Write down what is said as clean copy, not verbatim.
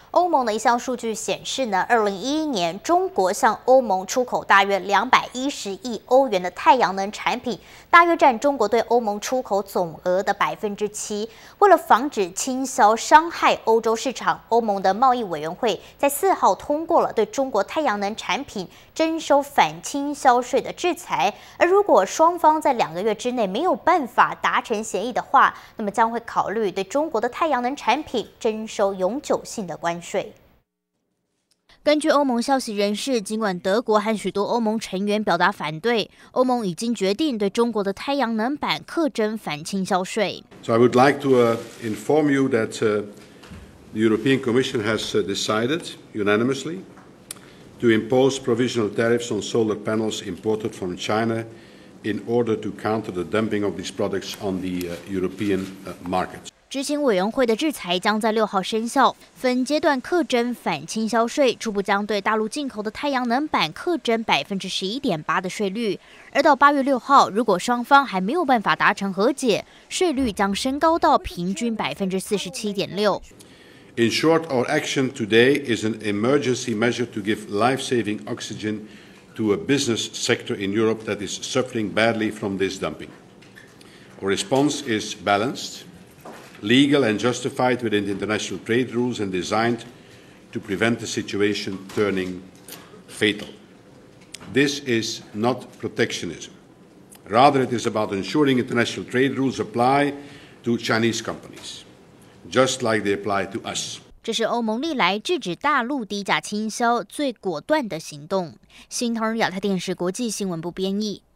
欧盟的一项数据显示呢，2011年中国向欧盟出口大约210亿欧元的太阳能产品，大约占中国对欧盟出口总额的7%。为了防止倾销伤害欧洲市场，欧盟的贸易委员会在4号通过了对中国太阳能产品征收反倾销税的制裁。而如果双方在2个月之内没有办法达成协议的话，那么将会考虑对中国的太阳能产品征收永久性的关税。根据欧盟消息人士，尽管德国和许多欧盟成员表达反对，欧盟已经决定对中国的太阳能板课征反倾销税。 So I would like to inform you that the European Commission has decided unanimously to impose provisional tariffs on solar panels imported from China in order to counter the dumping of these products on the European market. 执行委员会的制裁将在6号生效，分阶段课征反倾销税，初步将对大陆进口的太阳能板课征11.8%的税率，而到8月6号，如果双方还没有办法达成和解，税率将升高到平均47.6%。 In short, our action today is an emergency measure to give life-saving oxygen to a business sector in Europe that is suffering badly from this dumping. Our response is balanced, legal and justified within the international trade rules and designed to prevent the situation turning fatal. This is not protectionism. Rather, it is about ensuring international trade rules apply to Chinese companies, just like they apply to us. 这是欧盟历来制止大陆低价倾销最果断的行动。新唐人亚太电视国际新闻部编译。